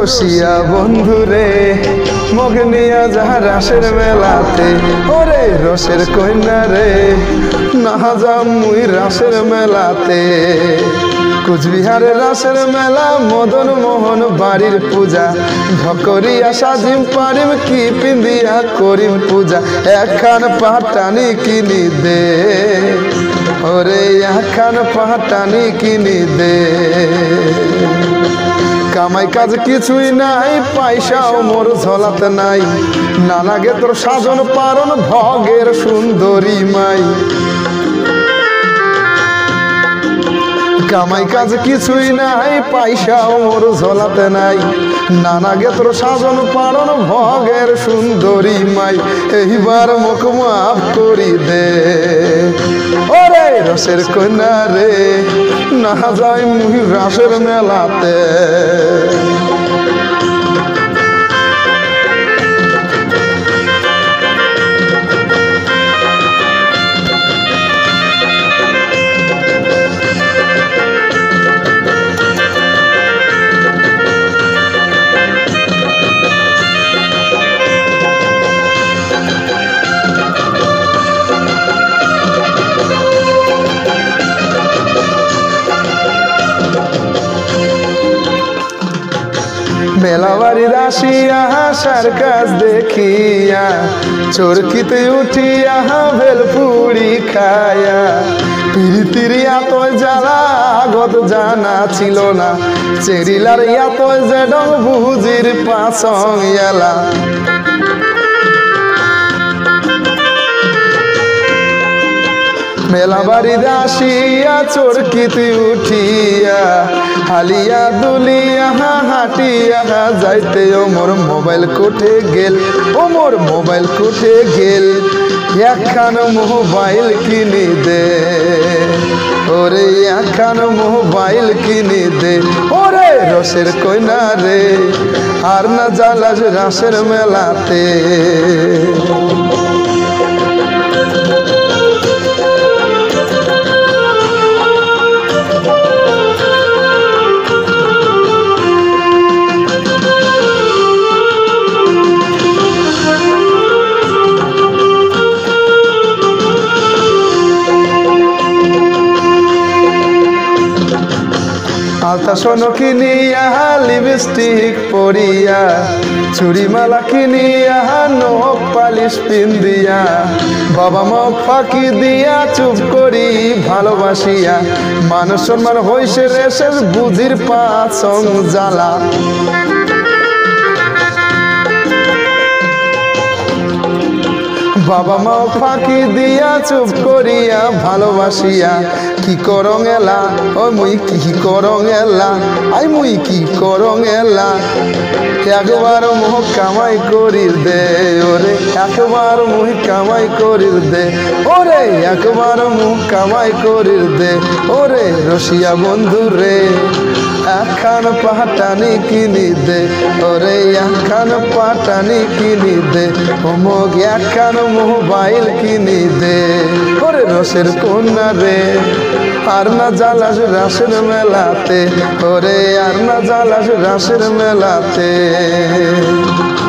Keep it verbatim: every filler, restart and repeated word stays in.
রসিয়া বন্ধুরে মগনিয়া যাহা রাসের মেলাতে ওরে রসের কন্যা রে না যাম মুই রাসের মেলাতে কুচবিহারের রাসের মেলা মদন মোহন বাড়ির পূজা ঢকরিয়া সাজিম পারিম কি পিন্দিয়া করিম পূজা একখান পাটানি কিনি দে ওরে একখান পাটানি কিনি দে কামাই কাজ কিছুই নাই পয়সাও মোর ঝলাতে নাই না লাগে তোর সাজন পারন ভগের সুন্দরী মাই কামাই কাজ কিছুই নাই পয়সাও মোর ঝলাতে নাই না লাগে তোর সাজন পারন ভগের সুন্দরী মাই এইবার মুখ মাফ করি দে ওরে রসের কন্যা রে না যাই মুই রাসের মেলাতে মেলা বাড়ির আসিয়া সার্কাস দেখিয়া চরকিতে উঠিয়া ভেলপুরি খায়া পিরিতির এত জ্বালা আগত জানা ছিল না চেরিলার এত যে ডং বুঝির পাছং এলা মেলা বাড়ির আসিয়া চরকিতে উঠিয়া হালিয়া দুলিয়া হাটিয়া যাইতে ও মোর মোবাইল কোঠে গেল ও মোর মোবাইল কোঠে গেল একখান মোবাইল কিনি দে ওরে একখান মোবাইল কিনি দে ওরে রসের কইনা রে আর না জ্বালাস রাসের মেলাতে আলতা সোনো কিনিয়া লিপস্টিক পরিয়া চুড়িমালা কিনিয়া নখ পালিশ পিন্দিয়া বাবা মুখ ফাঁকি দিয়া চুপ করি ভালোবাসিয়া মান সম্মান হইছে রেশের বুঝির পাছং জ্বালা বাবা মা ফাঁকি দিয়া চুপ করিয়া ভালোবাসিয়া কি করং এলা ও মুই কি করং এলা আই মুই কি করং এলা একবার মুহ কামাই করির দে ওরে একবার মুই কামাই করির দে ওরে একবার মুহ কামাই করির দে ওরে রসিয়া বন্ধু রে একখান পাটানি কিনি দে ওরে একখান পাটানি কিনি দে অমুক একখান মোবাইল কিনি দে ওরে রসের কন্যা রে আর না জ্বালাস রাসের মেলাতে ওরে আর না জ্বালাস রাসের মেলাতে